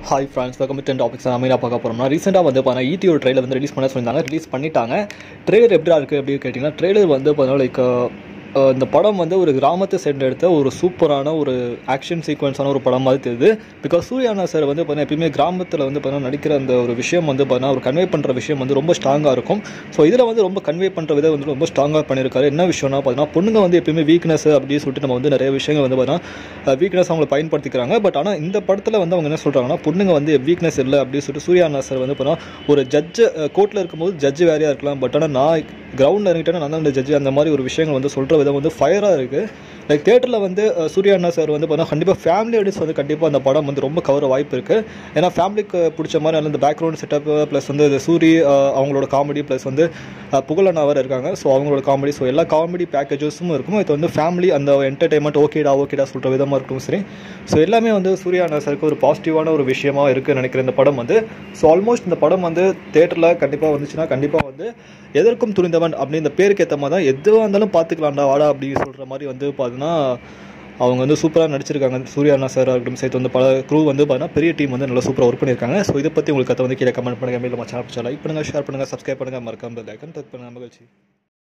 Hi friends, welcome to 10 topics. I'm going to talk about recently வந்து பாத்தா ETO trailer வந்து release பண்ண சொல்லிருந்தாங்க. ரிலீஸ் பண்ணிட்டாங்க. ட்ரெய்லர் எப்படி இருக்கு அப்படி கேட்டிங்கன்னா ட்ரெய்லர் வந்து பாத்தா லைக் இந்த படம் வந்து ஒரு கிராமத்தை சேர்ந்து எடுத்த ஒரு சூப்பரான ஒரு ஆக்ஷன் சீக்வன்ஸான ஒரு படம் மாதிரி தெரியுது. பிகாஸ் சூர்யா சார் வந்து பார்த்தீங்கன்னா எப்பயுமே கிராமத்தில் வந்து பார்த்தீங்கன்னா நடிக்கிற அந்த ஒரு விஷயம் வந்து பார்த்தீங்கன்னா ஒரு கன்வே பண்ணுற விஷயம் வந்து ரொம்ப ஸ்ட்ராங்காக இருக்கும். ஸோ இதில் வந்து ரொம்ப கன்வே பண்ணுற விதம் வந்து ரொம்ப ஸ்ட்ராங்காக பண்ணியிருக்காரு. என்ன விஷயம்னா பார்த்தீங்கன்னா பொண்ணுங்க வந்து எப்பயுமே வீக்னஸ் அப்படின்னு சொல்லிட்டு நம்ம வந்து நிறைய விஷயங்கள் வந்து பார்த்தீங்கன்னா வீக்னஸ் அவங்களை பயன்படுத்திக்கிறாங்க. பட் ஆனால் இந்த படத்தில் வந்து அவங்க என்ன சொல்கிறாங்கன்னா பொண்ணுங்க வந்து வீக்னஸ் இல்லை அப்படின்னு சொல்லிட்டு சூர்யா சார் வந்து பார்த்தீங்கன்னா ஒரு ஜட்ஜு கோர்ட்டில் இருக்கும்போது ஜட்ஜு வேறையாக இருக்கலாம். பட் ஆனால் நான் கிரவுண்டில் இறங்கிட்டேன்னா நான் தான் அந்த ஜட்ஜு அந்த மாதிரி ஒரு விஷயங்கள் வந்து சொல்கிற விதம் வந்து ஃபயராக இருக்குது. லைக் தேட்டரில் வந்து சூர்யா சார் வந்து பார்த்தீங்கன்னா கண்டிப்பாக ஃபேமிலி ஆடியன்ஸ் வந்து கண்டிப்பாக அந்த படம் வந்து ரொம்ப கவர வாய்ப்பு இருக்குது. ஏன்னா ஃபேமிலிக்கு பிடிச்ச மாதிரி நல்ல இந்த பேக்ரவுண்ட் செட்டப் ப்ளஸ் வந்து சூரி அவங்களோட காமெடி ப்ளஸ் வந்து புகழண்ணா வேறு இருக்காங்க. ஸோ அவங்களோட காமெடி ஸோ எல்லா காமெடி பேக்கேஜஸும் இருக்கும். இது வந்து ஃபேமிலி அந்த என்டர்டைன்மெண்ட் ஓகேடா சொல்கிற விதமாக இருக்கும். சரி, ஸோ எல்லாமே வந்து சூர்யா சாருக்கு ஒரு பாசிட்டிவான ஒரு விஷயமா இருக்குன்னு நினைக்கிறேன் இந்த படம் வந்து. ஸோ ஆல்மோஸ்ட் இந்த படம் வந்து தேட்டரில் கண்டிப்பாக வந்துச்சுன்னா கண்டிப்பாக வந்து எதற்கும் துணிந்தவன் அப்படின்னு இந்த பேருக்கு ஏற்ற மாதிரி தான் எதுவாக இருந்தாலும் பார்த்துக்கலாம்டா வாடா அப்படின்னு சொல்கிற மாதிரி வந்து பார்த்தீங்கன்னா அவங்க வந்து சூப்பராக நடிச்சிருக்காங்க. சூர்யா சார் இருக்கட்டும் சேர்த்து வந்து பல க்ரூ வந்து பார்த்தீங்கன்னா பெரிய டீம் வந்து நல்லா சூப்பராக ஒர்க் பண்ணியிருக்காங்க. ஸோ இதை பற்றி உங்களுக்கு கதை வந்து கீழே கமெண்ட் பண்ணுங்கள். மேலும் சேனல் லைக் பண்ணுங்கள், ஷேர் பண்ணுங்கள், சப்ஸ்கிரைப் பண்ணுங்கள், மறக்காம பெல் ஐகான் கிளிக் பண்ணுங்கள். மகிழ்ச்சி.